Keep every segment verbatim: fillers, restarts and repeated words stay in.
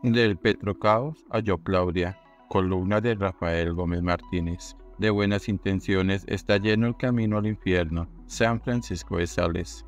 Del Petrocaos a Yo Claudia, columna de Rafael Gómez Martínez. De buenas intenciones está lleno el camino al infierno. San Francisco de Sales.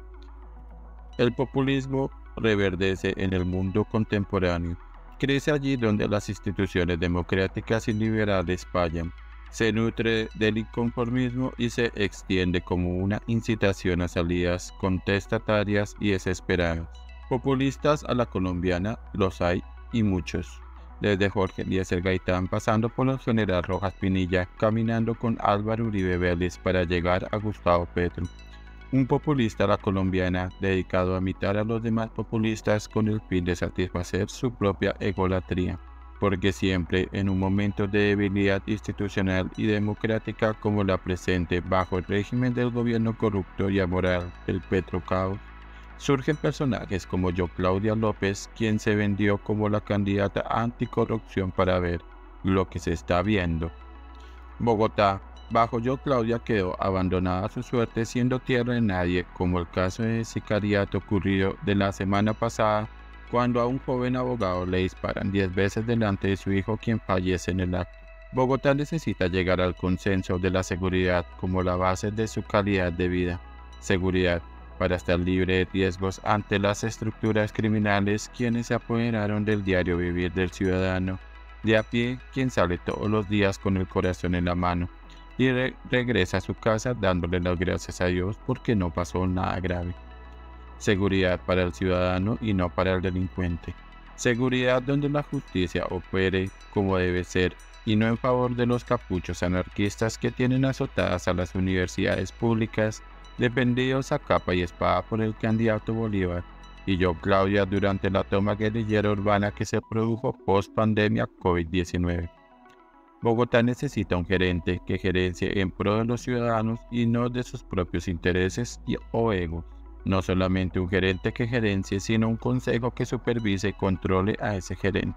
El populismo reverdece en el mundo contemporáneo. Crece allí donde las instituciones democráticas y liberales fallan. Se nutre del inconformismo y se extiende como una incitación a salidas contestatarias y desesperadas. Populistas a la colombiana los hay y muchos, desde Jorge Eliezer Gaitán pasando por el general Rojas Pinilla, caminando con Álvaro Uribe Vélez para llegar a Gustavo Petro. Un populista a la colombiana dedicado a imitar a los demás populistas con el fin de satisfacer su propia egolatría, porque siempre en un momento de debilidad institucional y democrática como la presente bajo el régimen del gobierno corrupto y amoral del Petrocaos, surgen personajes como Yo Claudia López, quien se vendió como la candidata anticorrupción para ver lo que se está viendo. Bogotá, bajo Yo Claudia, quedó abandonada a su suerte siendo tierra de nadie, como el caso de sicariato ocurrido de la semana pasada, cuando a un joven abogado le disparan diez veces delante de su hijo, quien fallece en el acto. Bogotá necesita llegar al consenso de la seguridad como la base de su calidad de vida. Seguridad para estar libre de riesgos ante las estructuras criminales quienes se apoderaron del diario vivir del ciudadano de a pie, quien sale todos los días con el corazón en la mano y re regresa a su casa dándole las gracias a Dios porque no pasó nada grave. Seguridad para el ciudadano y no para el delincuente. Seguridad donde la justicia opere como debe ser y no en favor de los capuchos anarquistas que tienen azotadas a las universidades públicas, defendidos a capa y espada por el candidato Bolívar y Yo Claudia durante la toma guerrillera urbana que se produjo post pandemia COVID diecinueve. Bogotá necesita un gerente que gerencie en pro de los ciudadanos y no de sus propios intereses y, o egos. No solamente un gerente que gerencie, sino un consejo que supervise y controle a ese gerente.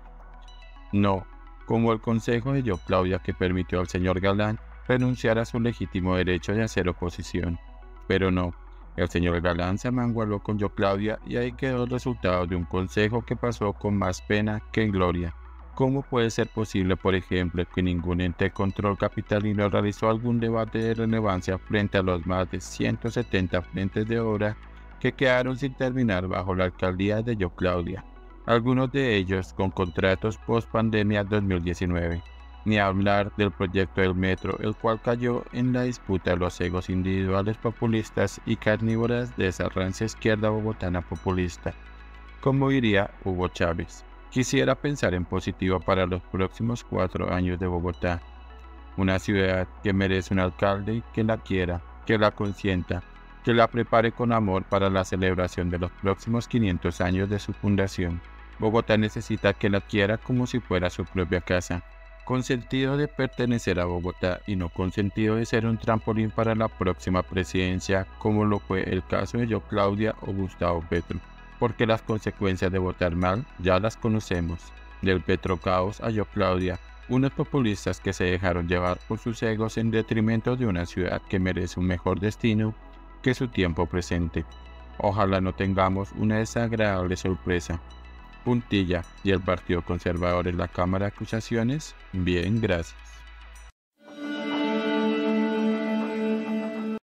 No, como el consejo de Yo Claudia que permitió al señor Galán renunciar a su legítimo derecho de hacer oposición. Pero no, el señor Galán se amangualó con Yo Claudia y ahí quedó el resultado de un consejo que pasó con más pena que gloria. ¿Cómo puede ser posible, por ejemplo, que ningún ente de control capitalino realizó algún debate de relevancia frente a los más de ciento setenta frentes de obra que quedaron sin terminar bajo la alcaldía de Yo Claudia? Algunos de ellos con contratos post pandemia dos mil diecinueve. Ni hablar del proyecto del metro, el cual cayó en la disputa de los egos individuales populistas y carnívoras de esa rancia izquierda bogotana populista. Como diría Hugo Chávez, quisiera pensar en positivo para los próximos cuatro años de Bogotá. Una ciudad que merece un alcalde que la quiera, que la consienta, que la prepare con amor para la celebración de los próximos quinientos años de su fundación. Bogotá necesita que la quiera como si fuera su propia casa, con sentido de pertenecer a Bogotá y no con sentido de ser un trampolín para la próxima presidencia, como lo fue el caso de Yo Claudia o Gustavo Petro, porque las consecuencias de votar mal ya las conocemos. Del Petrocaos a Yo Claudia, unos populistas que se dejaron llevar por sus egos en detrimento de una ciudad que merece un mejor destino que su tiempo presente. Ojalá no tengamos una desagradable sorpresa. Puntilla y el Partido Conservador en la Cámara de Acusaciones. Bien, gracias.